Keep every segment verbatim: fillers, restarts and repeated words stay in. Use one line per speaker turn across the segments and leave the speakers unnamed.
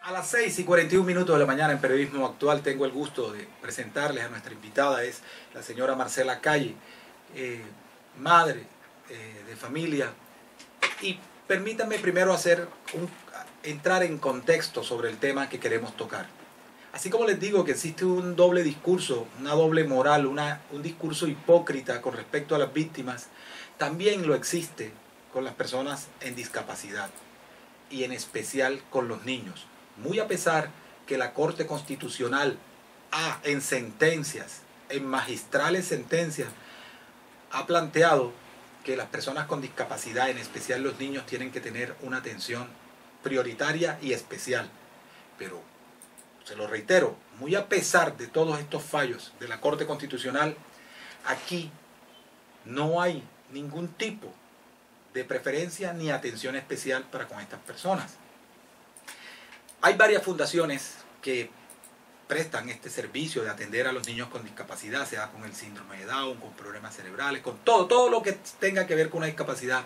A las seis y cuarenta y un minutos de la mañana en Periodismo Actual tengo el gusto de presentarles a nuestra invitada, es la señora Marcela Calle, eh, madre eh, de familia. Y permítanme primero hacer un, entrar en contexto sobre el tema que queremos tocar. Así como les digo que existe un doble discurso, una doble moral, una, un discurso hipócrita con respecto a las víctimas, también lo existe con las personas en discapacidad y en especial con los niños. Muy a pesar que la Corte Constitucional ha, en sentencias, en magistrales sentencias, ha planteado que las personas con discapacidad, en especial los niños, tienen que tener una atención prioritaria y especial. Pero, se lo reitero, muy a pesar de todos estos fallos de la Corte Constitucional, aquí no hay ningún tipo de preferencia ni atención especial para con estas personas. Hay varias fundaciones que prestan este servicio de atender a los niños con discapacidad, sea con el síndrome de Down, con problemas cerebrales, con todo, todo lo que tenga que ver con una discapacidad.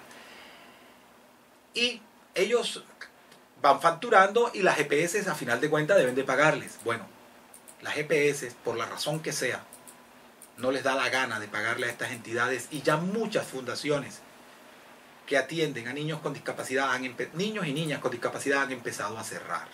Y ellos van facturando y las G P S a final de cuentas deben de pagarles. Bueno, las G P S, por la razón que sea, no les da la gana de pagarle a estas entidades y ya muchas fundaciones que atienden a niños con discapacidad, han niños y niñas con discapacidad han empezado a cerrar.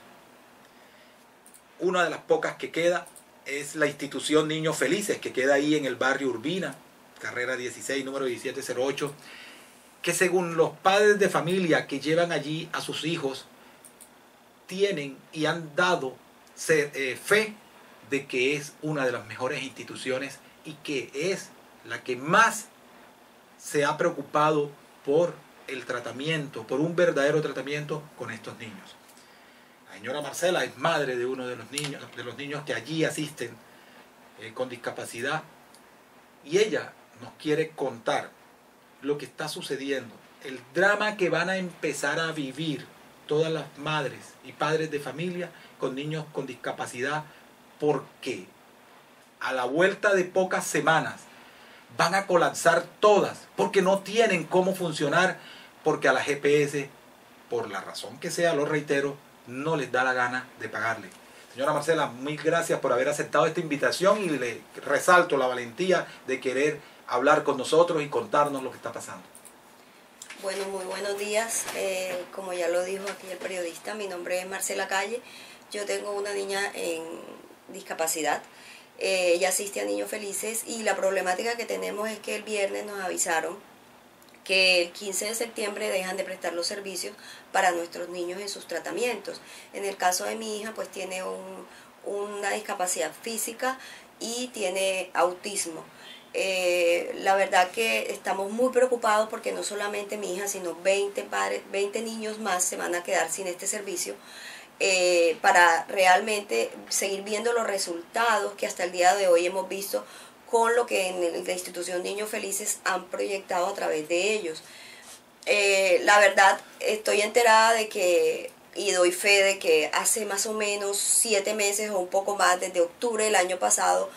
Una de las pocas que queda es la institución Niños Felices, que queda ahí en el barrio Urbina, carrera dieciséis, número diecisiete cero ocho, que según los padres de familia que llevan allí a sus hijos, tienen y han dado fe de que es una de las mejores instituciones y que es la que más se ha preocupado por el tratamiento, por un verdadero tratamiento con estos niños. La señora Marcela es madre de uno de los niños, de los niños que allí asisten eh, con discapacidad, y ella nos quiere contar lo que está sucediendo, el drama que van a empezar a vivir todas las madres y padres de familia con niños con discapacidad, porque a la vuelta de pocas semanas van a colapsar todas, porque no tienen cómo funcionar, porque a la G P S, por la razón que sea, lo reitero, no les da la gana de pagarle. Señora Marcela, mil gracias por haber aceptado esta invitación y le resalto la valentía de querer hablar con nosotros y contarnos lo que está pasando.
Bueno, muy buenos días. Eh, como ya lo dijo aquí el periodista, mi nombre es Marcela Calle. Yo tengo una niña en discapacidad. Eh, ella asiste a Niños Felices y la problemática que tenemos es que el viernes nos avisaron que el quince de septiembre dejan de prestar los servicios para nuestros niños en sus tratamientos. En el caso de mi hija, pues tiene un, una discapacidad física y tiene autismo. Eh, la verdad que estamos muy preocupados porque no solamente mi hija, sino veinte, padres, veinte niños más se van a quedar sin este servicio. Eh, para realmente seguir viendo los resultados que hasta el día de hoy hemos visto con lo que en la institución Niños Felices han proyectado a través de ellos. Eh, la verdad, estoy enterada de que, y doy fe de que hace más o menos siete meses o un poco más, desde octubre del año pasado,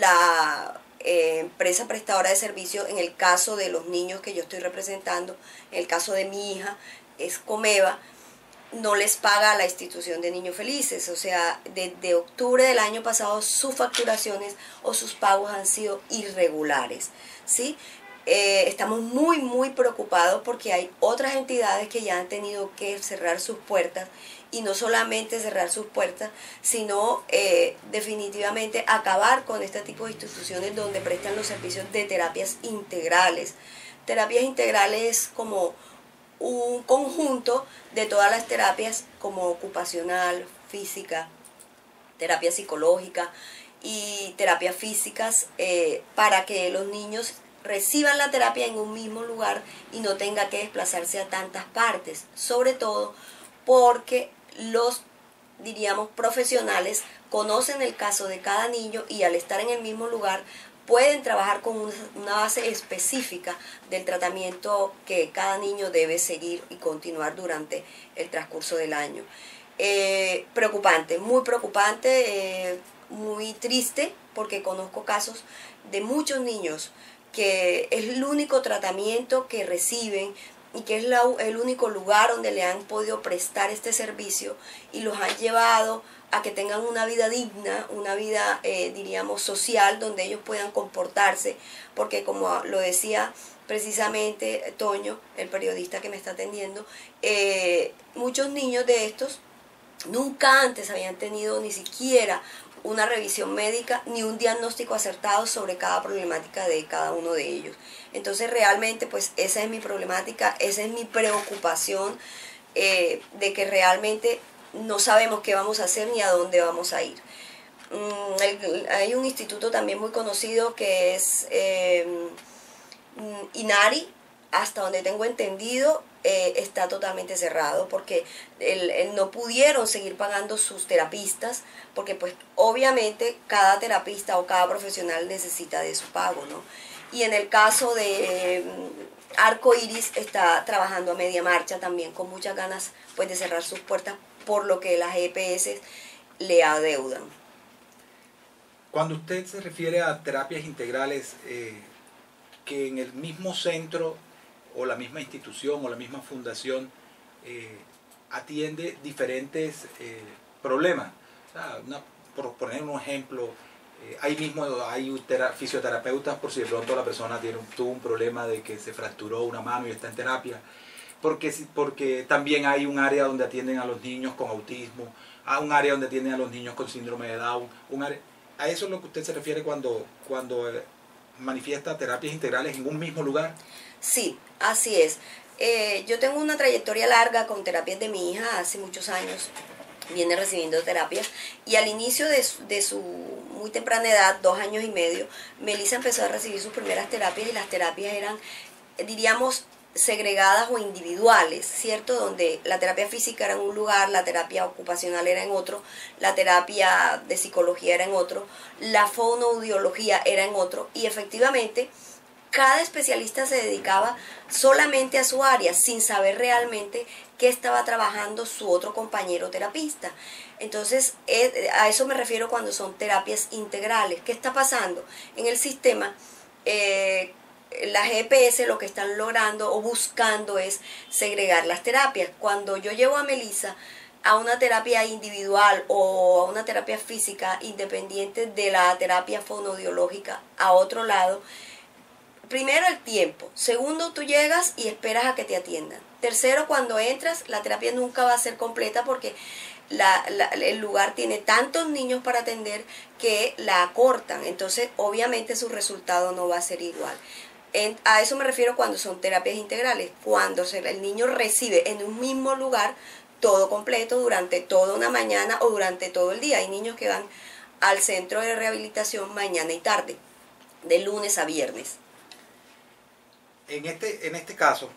la eh, empresa prestadora de servicios, en el caso de los niños que yo estoy representando, en el caso de mi hija, es Comeva, no les paga a la institución de Niños Felices. O sea, desde octubre del año pasado sus facturaciones o sus pagos han sido irregulares, ¿sí? Eh, estamos muy muy preocupados porque hay otras entidades que ya han tenido que cerrar sus puertas, y no solamente cerrar sus puertas, sino eh, definitivamente acabar con este tipo de instituciones donde prestan los servicios de terapias integrales. Terapias integrales como un conjunto de todas las terapias, como ocupacional, física, terapia psicológica y terapias físicas, eh, para que los niños reciban la terapia en un mismo lugar y no tenga que desplazarse a tantas partes, sobre todo porque los, diríamos, profesionales conocen el caso de cada niño y al estar en el mismo lugar pueden trabajar con una base específica del tratamiento que cada niño debe seguir y continuar durante el transcurso del año. Eh, preocupante, muy preocupante, eh, muy triste, porque conozco casos de muchos niños que es el único tratamiento que reciben y que es la, el único lugar donde le han podido prestar este servicio y los han llevado a que tengan una vida digna, una vida, eh, diríamos, social, donde ellos puedan comportarse, porque como lo decía precisamente Toño, el periodista que me está atendiendo, eh, muchos niños de estos nunca antes habían tenido ni siquiera una revisión médica ni un diagnóstico acertado sobre cada problemática de cada uno de ellos. Entonces realmente pues esa es mi problemática, esa es mi preocupación, eh, de que realmente no sabemos qué vamos a hacer ni a dónde vamos a ir. Mm, el, hay un instituto también muy conocido que es eh, INARI, hasta donde tengo entendido, eh, está totalmente cerrado porque el, el no pudieron seguir pagando sus terapistas, porque pues obviamente cada terapista o cada profesional necesita de su pago, ¿no? Y en el caso de eh, Arco Iris está trabajando a media marcha también, con muchas ganas pues de cerrar sus puertas por lo que las E P S le adeudan.
Cuando usted se refiere a terapias integrales, eh, que en el mismo centro o la misma institución o la misma fundación eh, atiende diferentes eh, problemas. O sea, una, por poner un ejemplo, eh, ahí mismo hay fisioterapeutas por si de pronto la persona tiene, tuvo un problema de que se fracturó una mano y está en terapia, porque, porque también hay un área donde atienden a los niños con autismo, hay un área donde atienden a los niños con síndrome de Down, un área, a eso es lo que usted se refiere cuando, cuando eh, manifiesta terapias integrales en un mismo lugar.
Sí, así es. Eh, yo tengo una trayectoria larga con terapias de mi hija, hace muchos años viene recibiendo terapias, y al inicio de su, de su muy temprana edad, dos años y medio, Melissa empezó a recibir sus primeras terapias, y las terapias eran, diríamos, segregadas o individuales, ¿cierto? Donde la terapia física era en un lugar, la terapia ocupacional era en otro, la terapia de psicología era en otro, la fonoaudiología era en otro, y efectivamente cada especialista se dedicaba solamente a su área, sin saber realmente qué estaba trabajando su otro compañero terapista. Entonces, a eso me refiero cuando son terapias integrales. ¿Qué está pasando? En el sistema, eh, las E P S lo que están logrando o buscando es segregar las terapias. Cuando yo llevo a Melissa a una terapia individual o a una terapia física independiente de la terapia fonoaudiológica a otro lado, primero el tiempo, segundo tú llegas y esperas a que te atiendan, tercero cuando entras la terapia nunca va a ser completa porque la, la, el lugar tiene tantos niños para atender que la acortan, entonces obviamente su resultado no va a ser igual. En, a eso me refiero cuando son terapias integrales, cuando se, el niño recibe en un mismo lugar todo completo durante toda una mañana o durante todo el día. Hay niños que van al centro de rehabilitación mañana y tarde, de lunes a viernes.
En este, en este caso,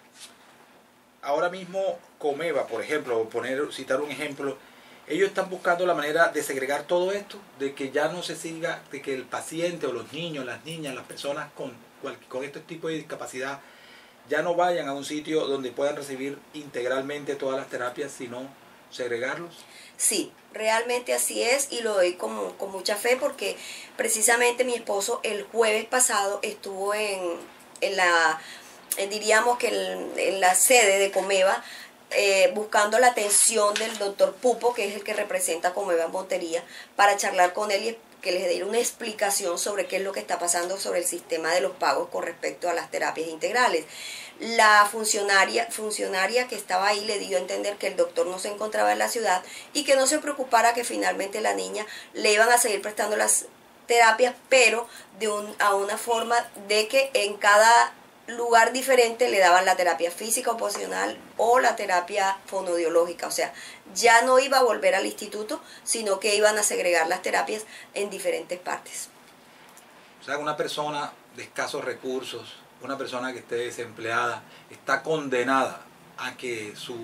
ahora mismo Comeva, por ejemplo, poner, citar un ejemplo, ellos están buscando la manera de segregar todo esto, de que ya no se siga, de que el paciente o los niños, las niñas, las personas con, con este tipo de discapacidad ya no vayan a un sitio donde puedan recibir integralmente todas las terapias, sino segregarlos.
Sí, realmente así es y lo doy con, con mucha fe porque precisamente mi esposo el jueves pasado estuvo en... en la, eh, diríamos que en, en la sede de Comeva, eh, buscando la atención del doctor Pupo, que es el que representa a Comeva en Montería, para charlar con él y que les diera una explicación sobre qué es lo que está pasando sobre el sistema de los pagos con respecto a las terapias integrales. La funcionaria, funcionaria que estaba ahí le dio a entender que el doctor no se encontraba en la ciudad y que no se preocupara, que finalmente la niña le iban a seguir prestando las terapias, pero de un, a una forma de que en cada lugar diferente le daban la terapia física ocupacional o la terapia fonoaudiológica, o sea, ya no iba a volver al instituto, sino que iban a segregar las terapias en diferentes partes.
O sea, una persona de escasos recursos, una persona que esté desempleada, está condenada a que su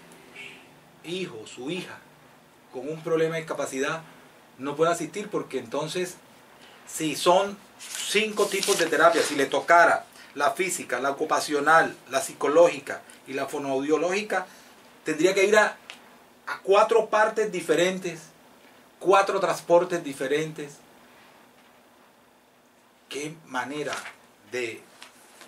hijo, su hija, con un problema de discapacidad, no pueda asistir, porque entonces, si son cinco tipos de terapia, si le tocara la física, la ocupacional, la psicológica y la fonoaudiológica, tendría que ir a, a cuatro partes diferentes, cuatro transportes diferentes. Qué manera de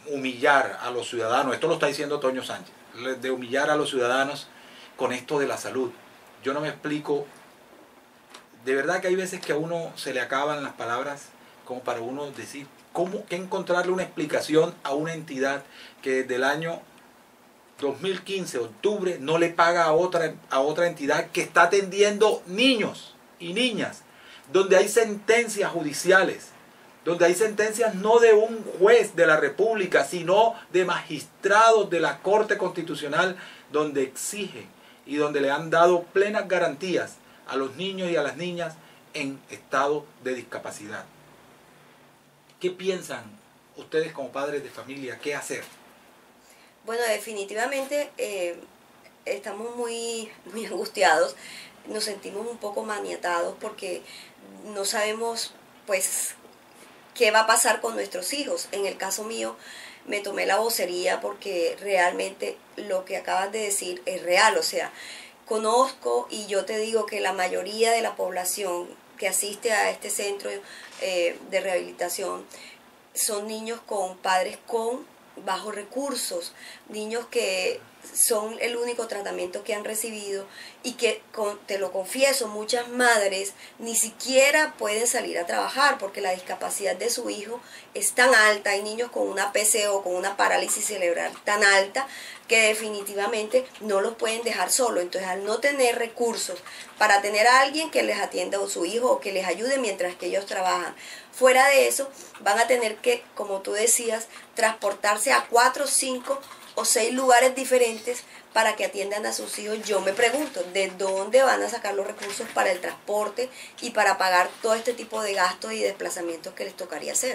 humillar a los ciudadanos, esto lo está diciendo Toño Sánchez, de humillar a los ciudadanos con esto de la salud. Yo no me explico, de verdad que hay veces que a uno se le acaban las palabras como para uno decir, ¿cómo que encontrarle una explicación a una entidad que desde el año dos mil quince, octubre, no le paga a otra, a otra entidad que está atendiendo niños y niñas, donde hay sentencias judiciales, donde hay sentencias no de un juez de la República, sino de magistrados de la Corte Constitucional, donde exigen y donde le han dado plenas garantías a los niños y a las niñas en estado de discapacidad? ¿Qué piensan ustedes como padres de familia? ¿Qué hacer?
Bueno, definitivamente eh, estamos muy, muy angustiados, nos sentimos un poco maniatados porque no sabemos, pues, qué va a pasar con nuestros hijos. En el caso mío, me tomé la vocería porque realmente lo que acabas de decir es real. O sea, conozco y yo te digo que la mayoría de la población que asiste a este centro eh, de rehabilitación son niños con padres con bajos recursos, niños que son el único tratamiento que han recibido y que, con, te lo confieso, muchas madres ni siquiera pueden salir a trabajar porque la discapacidad de su hijo es tan alta. Hay niños con una P C O, con una parálisis cerebral tan alta que definitivamente no los pueden dejar solos. Entonces, al no tener recursos para tener a alguien que les atienda a su hijo o que les ayude mientras que ellos trabajan, fuera de eso, van a tener que, como tú decías, transportarse a cuatro, cinco o seis lugares diferentes para que atiendan a sus hijos. Yo me pregunto, ¿de dónde van a sacar los recursos para el transporte y para pagar todo este tipo de gastos y desplazamientos que les tocaría hacer?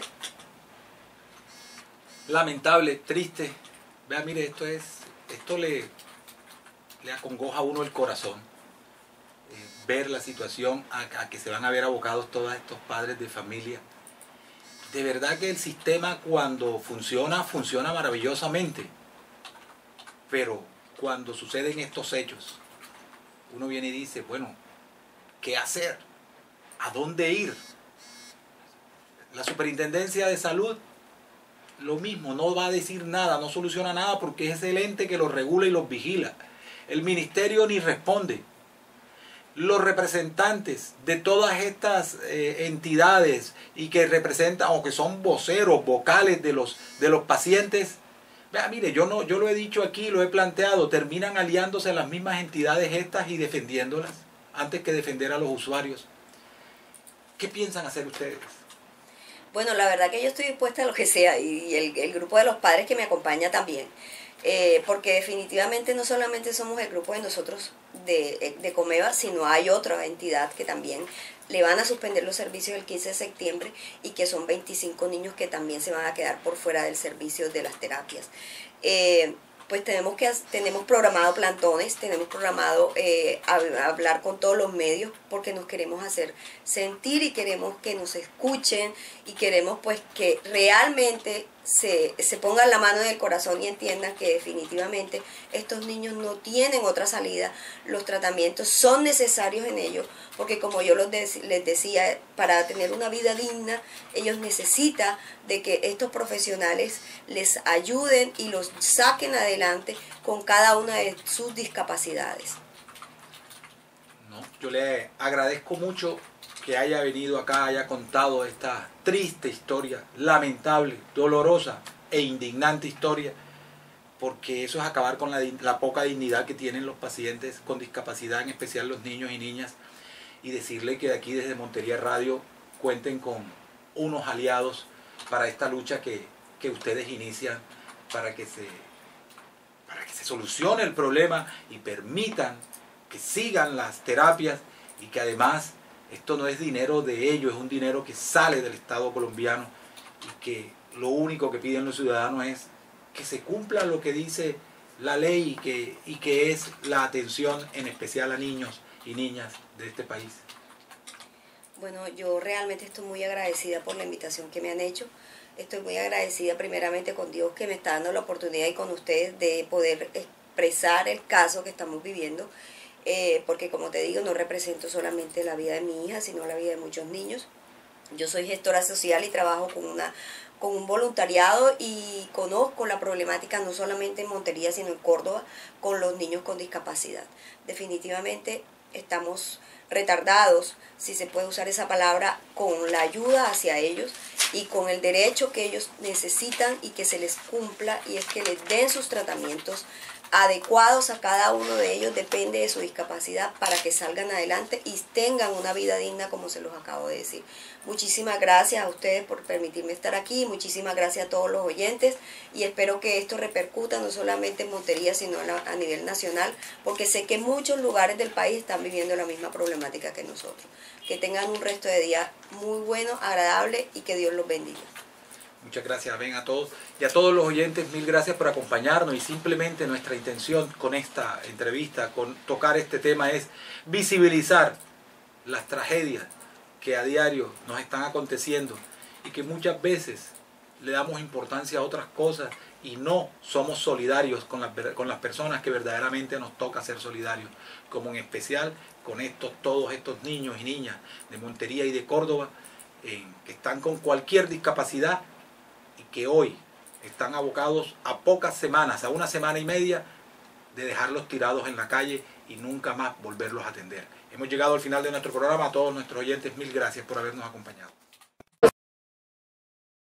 Lamentable, triste. Vea, mire, esto es, esto le, le acongoja a uno el corazón. Eh, ver la situación a, a que se van a ver abocados todos estos padres de familia. De verdad que el sistema, cuando funciona, funciona maravillosamente. Pero cuando suceden estos hechos, uno viene y dice, bueno, ¿qué hacer? ¿A dónde ir? La Superintendencia de Salud, lo mismo, no va a decir nada, no soluciona nada porque es el ente que los regula y los vigila. El ministerio ni responde. Los representantes de todas estas eh, entidades y que representan o que son voceros, vocales de los, de los pacientes, vea, mire, yo, no, yo lo he dicho aquí, lo he planteado, terminan aliándose a las mismas entidades estas y defendiéndolas antes que defender a los usuarios. ¿Qué piensan hacer ustedes?
Bueno, la verdad que yo estoy dispuesta a lo que sea y el, el grupo de los padres que me acompaña también. Eh, porque definitivamente no solamente somos el grupo de nosotros de, de Comeva, sino hay otra entidad que también le van a suspender los servicios el quince de septiembre y que son veinticinco niños que también se van a quedar por fuera del servicio de las terapias. Eh, pues tenemos que tenemos programado plantones, tenemos programado eh, hablar con todos los medios porque nos queremos hacer sentir y queremos que nos escuchen y queremos pues que realmente se, se pongan la mano en el corazón y entiendan que definitivamente estos niños no tienen otra salida, los tratamientos son necesarios en ellos porque como yo los de, les decía, para tener una vida digna ellos necesitan de que estos profesionales les ayuden y los saquen adelante con cada una de sus discapacidades.
No, yo le agradezco mucho que haya venido acá, haya contado esta triste historia, lamentable, dolorosa e indignante historia, porque eso es acabar con la, la poca dignidad que tienen los pacientes con discapacidad, en especial los niños y niñas, y decirle que de aquí desde Montería Radio cuenten con unos aliados para esta lucha que, que ustedes inician para que se, para que se solucione el problema y permitan que sigan las terapias y que además esto no es dinero de ellos, es un dinero que sale del Estado colombiano y que lo único que piden los ciudadanos es que se cumpla lo que dice la ley y que, y que es la atención en especial a niños y niñas de este país.
Bueno, yo realmente estoy muy agradecida por la invitación que me han hecho. Estoy muy agradecida primeramente con Dios que me está dando la oportunidad y con ustedes de poder expresar el caso que estamos viviendo. Eh, porque como te digo, no represento solamente la vida de mi hija, sino la vida de muchos niños. Yo soy gestora social y trabajo con una con un voluntariado y conozco la problemática no solamente en Montería, sino en Córdoba, con los niños con discapacidad. Definitivamente estamos retardados, si se puede usar esa palabra, con la ayuda hacia ellos y con el derecho que ellos necesitan y que se les cumpla, y es que les den sus tratamientos adecuados a cada uno de ellos, depende de su discapacidad, para que salgan adelante y tengan una vida digna, como se los acabo de decir. Muchísimas gracias a ustedes por permitirme estar aquí, muchísimas gracias a todos los oyentes, y espero que esto repercuta no solamente en Montería, sino a nivel nacional, porque sé que muchos lugares del país están viviendo la misma problemática que nosotros. Que tengan un resto de día muy bueno, agradable, y que Dios los bendiga.
Muchas gracias, ven a todos y a todos los oyentes, mil gracias por acompañarnos, y simplemente nuestra intención con esta entrevista, con tocar este tema, es visibilizar las tragedias que a diario nos están aconteciendo y que muchas veces le damos importancia a otras cosas y no somos solidarios con las, con las personas que verdaderamente nos toca ser solidarios, como en especial con estos, todos estos niños y niñas de Montería y de Córdoba, eh, que están con cualquier discapacidad y que hoy están abocados a pocas semanas, a una semana y media, de dejarlos tirados en la calle y nunca más volverlos a atender. Hemos llegado al final de nuestro programa. A todos nuestros oyentes, mil gracias por habernos acompañado.